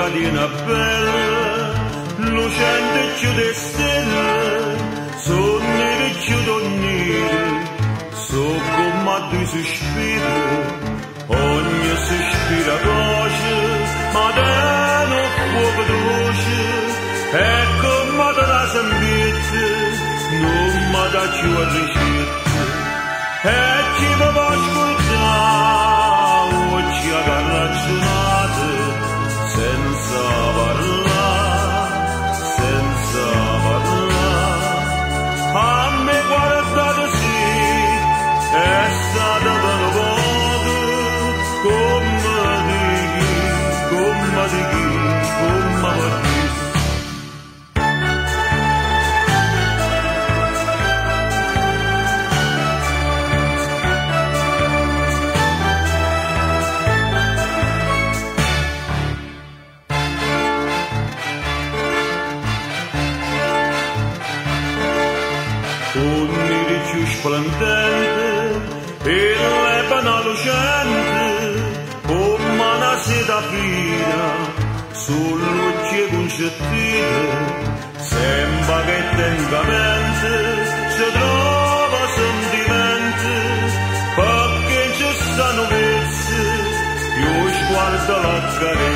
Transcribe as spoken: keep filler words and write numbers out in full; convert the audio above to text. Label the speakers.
Speaker 1: di una bella, lucente più di stelle, sogni di più d'ogni, so come due sospiri, ogni sospiro voce, ma da non fuoco dolce, e come da la sambizza, non mi da più a ricetta, e chi mi va ascoltare, oggi a garrazzonate, senza parlare, senza parlare, a me guardate sì, è stata per poco, come di chi, come di chi, come di chi. Ogni di più splendente e l'ebana lucente come una seta fina sull'occhio concettile sembra che tentamente si trova sentimenti perché ci stanno pezzi io sguardo la carezza